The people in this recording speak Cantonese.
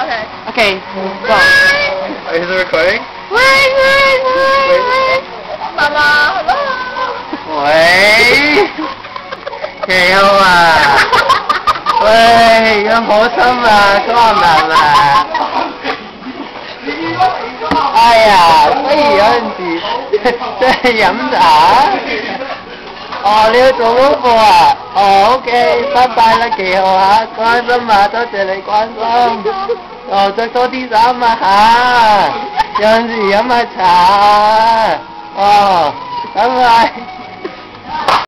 Okay, go. Is it recording? 喂，媽媽，喂，幾好啊！喂，有冇心啊，江南啊？哎呀，不如有陣時即係飲茶。哦，你要做功課啊？哦 ，OK， 拜拜啦，幾好嚇，關心啊，多謝你關心。哦，着多啲衫啊嚇，有陣時飲下茶啊。哦，拜拜。